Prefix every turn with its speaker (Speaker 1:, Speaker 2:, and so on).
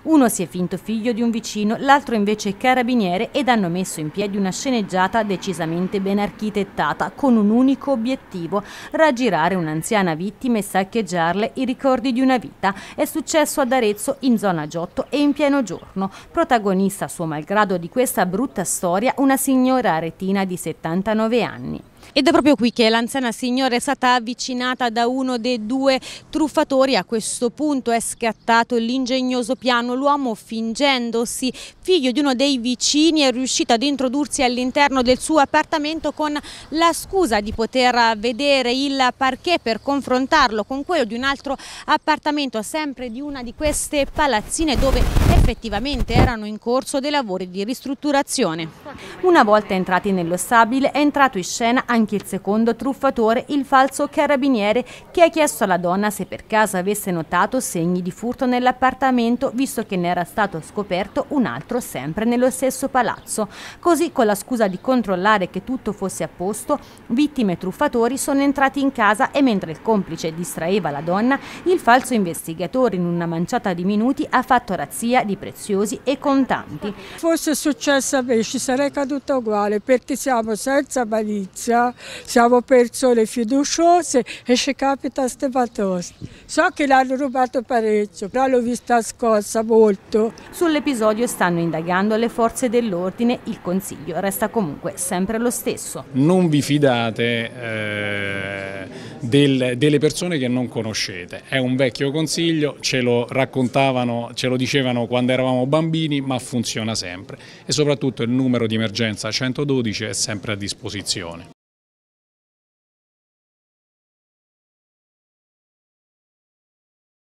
Speaker 1: Uno si è finto figlio di un vicino, l'altro invece è carabiniere ed hanno messo in piedi una sceneggiata decisamente ben architettata con un unico obiettivo: raggirare un'anziana vittima e saccheggiarle i ricordi di una vita. È successo ad Arezzo, in zona Giotto e in pieno giorno. Protagonista, suo malgrado, di questa brutta storia una signora aretina di 79 anni. Ed è proprio qui che l'anziana signora è stata avvicinata da uno dei due truffatori. A questo punto è scattato l'ingegnoso piano. L'uomo, fingendosi figlio di uno dei vicini, è riuscito ad introdursi all'interno del suo appartamento con la scusa di poter vedere il parquet per confrontarlo con quello di un altro appartamento, sempre di una di queste palazzine dove effettivamente erano in corso dei lavori di ristrutturazione. Una volta entrati nello stabile è entrato in scena anche il secondo truffatore, il falso carabiniere, che ha chiesto alla donna se per caso avesse notato segni di furto nell'appartamento, visto che ne era stato scoperto un altro sempre nello stesso palazzo. Così, con la scusa di controllare che tutto fosse a posto, vittime e truffatori sono entrati in casa e mentre il complice distraeva la donna, il falso investigatore in una manciata di minuti ha fatto razzia di preziosi e contanti.
Speaker 2: Fosse successo a me ci sarei caduta uguale, perché siamo senza malizia, siamo persone fiduciose e ci capita ste patose. So che l'hanno rubato parecchio, però l'ho vista scossa molto.
Speaker 1: Sull'episodio stanno indagando le forze dell'ordine, il consiglio resta comunque sempre lo stesso.
Speaker 3: Non vi fidate delle persone che non conoscete, è un vecchio consiglio, ce lo raccontavano, ce lo dicevano quando eravamo bambini, ma funziona sempre e soprattutto il numero di emergenza 112 è sempre a disposizione.